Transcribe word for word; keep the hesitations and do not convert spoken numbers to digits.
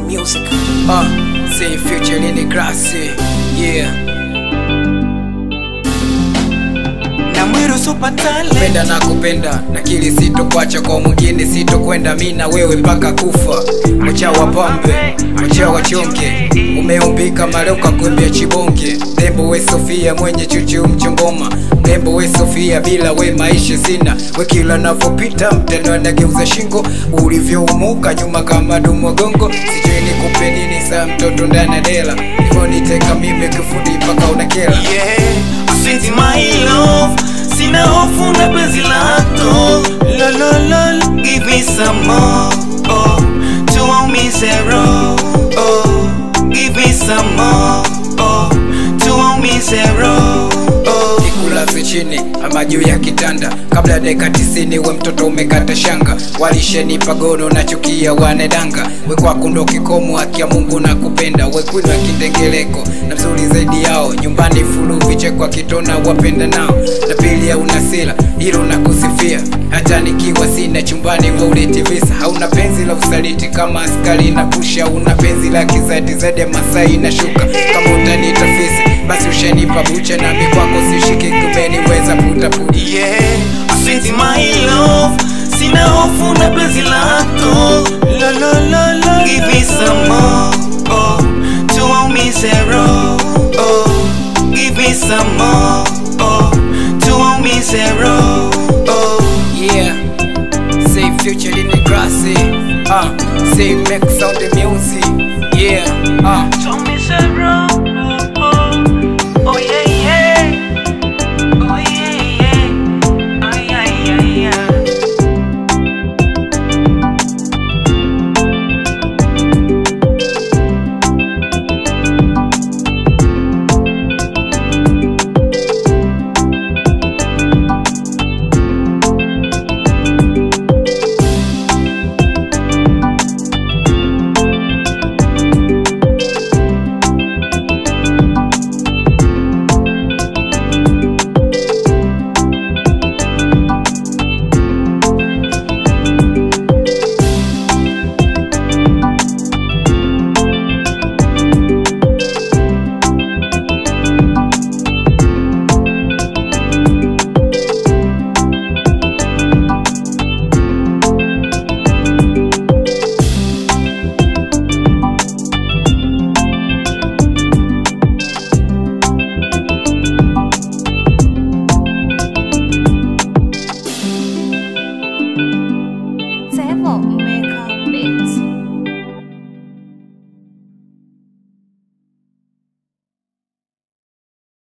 music. Uh, say future in the grassy, yeah. Na Mwiru Supertalent. Kupenda na kupenda, na kili sito kwacha kwa mwingine sito kwenda mi na wewe mpaka kufa. Mwacha wa pambe, mwacha wa chonge, umeumbika maleuka kumbia chibonge. Dembo we Sofia mwenye chuchu mchongoma, dembo we Sofia bila we maisha sina. We kila navopita mtendo anageuza shingo, ulivyo umuka nyuma kama dumo gongo. Sijui nikupe nini saa mtoto ndana dela, hivyo niteka mime kifundi mpaka unakela. Yeah, sweet my love, sina hofu na penzi lako. Lo lo lo, give me some more. Oh, Tuwaumize Roho. Oh, give me some more. Oh, Tuwaumize Roho. Oh, nikulaze chini ama juu ya kitanda, kabla deka tisini we mtoto umekata shanga. Walishenipa gono na chukia wanedanga, we kwako ndo kikomo, haki ya Mungu na kupenda. We kwinwa kidengeleko na mzuri zaidi yao, nyumbani fulu vichekwa kitona wapenda nao. Na pili ya unasila hilo na kusifia, hata nikiwa sina chumbani we uleti visa. Hauna penzi la usaliti kama askari na pusha, una penzi la kizadi zade Masai na shuka. Kama utanita fisi basi ushanipa bucha, na mi kwako sishiki kumeniweza puta puta. yeah, sweet my love, sina hofu na penzi lako. Lo lo lo lo, give me some more. Oh, Tuwaumize Roho. Oh, give me some more. Oh, Tuwaumize Roho. Oh, Yeah, say future in the grassy, uh, say make sound the